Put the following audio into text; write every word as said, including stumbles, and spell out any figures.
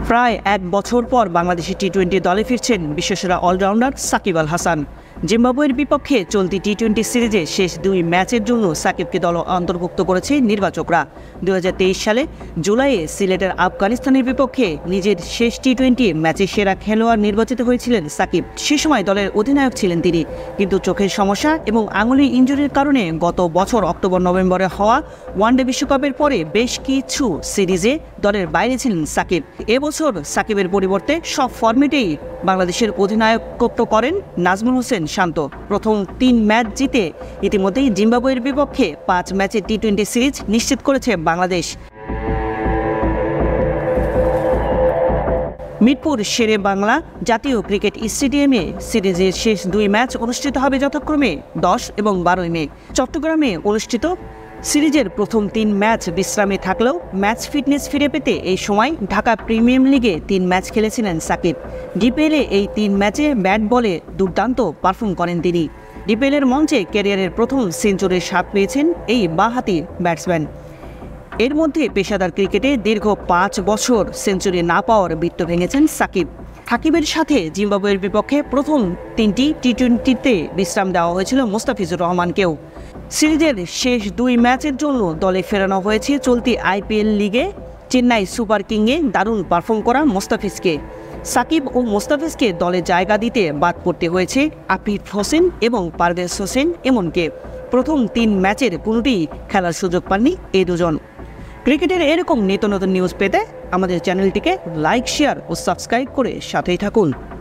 প্রায় এক বছর পর বাংলাদেশের টি টোয়েন্টি দলে ফিরছেন বিশ্বসেরা অলরাউন্ডার সাকিব আল হাসান। জিম্বাবুয়ের বিপক্ষে চলতি টি টোয়েন্টি সিরিজে শেষ দুই ম্যাচের জন্য সাকিবকে দল অন্তর্ভুক্ত করেছে নির্বাচকরা। দু হাজার তেইশ সালে জুলাইয়ে সিলেটের আফগানিস্তানের বিপক্ষে নিজের শেষ টি টোয়েন্টি ম্যাচে সেরা খেলোয়াড় নির্বাচিত হয়েছিলেন সাকিব। সে সময় দলের অধিনায়ক ছিলেন তিনি, কিন্তু চোখের সমস্যা এবং আঙুলি ইনজুরির কারণে গত বছর অক্টোবর নভেম্বরে হওয়া ওয়ানডে বিশ্বকাপের পরে বেশ কিছু সিরিজে দলের বাইরে ছিলেন সাকিব। এবছর সাকিবের পরিবর্তে সব ফরম্যাটেই বাংলাদেশের অধিনায়কত্ব করেন নাজমুল হোসেন শান্ত। প্রথম তিন ম্যাচ জিতে ইতিমধ্যেই জিম্বাবুয়ের বিপক্ষে পাঁচ ম্যাচের টি টোয়েন্টি সিরিজ নিশ্চিত করেছে বাংলাদেশ। মিরপুর শেরে বাংলা জাতীয় ক্রিকেট স্টেডিয়ামে সিরিজের শেষ দুই ম্যাচ অনুষ্ঠিত হবে যথাক্রমে দশ এবং বারোই মে। চট্টগ্রামে অনুষ্ঠিত সিরিজের প্রথম তিন ম্যাচ বিশ্রামে থাকলেও ম্যাচ ফিটনেস ফিরে পেতে এই সময় ঢাকা প্রিমিয়ার লিগে তিন ম্যাচ খেলেছিলেন সাকিব। ডিপিএলে এই তিন ম্যাচে ব্যাট বলে দুর্দান্ত পারফর্ম করেন তিনি। ডিপিএলের মঞ্চে ক্যারিয়ারের প্রথম সেঞ্চুরির স্বাদ পেয়েছেন এই বাঁহাতি ব্যাটসম্যান। এর মধ্যে পেশাদার ক্রিকেটে দীর্ঘ পাঁচ বছর সেঞ্চুরি না পাওয়ার বৃত্ত ভেঙেছেন সাকিব। সাকিবের সাথে জিম্বাবুয়ের বিপক্ষে প্রথম তিনটি টি টোয়েন্টিতে বিশ্রাম দেওয়া হয়েছিল মুস্তাফিজুর রহমানকেও। সিরিজের শেষ দুই ম্যাচের জন্য দলে ফেরানো হয়েছে চলতি আইপিএল লিগে চেন্নাই সুপার কিংয়ে দারুণ পারফর্ম করা মুস্তাফিজকে। সাকিব ও মুস্তাফিজকে দলে জায়গা দিতে বাদ পড়তে হয়েছে আফিফ হোসেন এবং পারভেজ হোসেন এমনকে। প্রথম তিন ম্যাচের কোনোটিই খেলার সুযোগ পাননি এই দুজন। ক্রিকেটের এরকম নিত্য নতুন নিউজ পেতে আমাদের চ্যানেলটিকে লাইক, শেয়ার ও সাবস্ক্রাইব করে সাথেই থাকুন।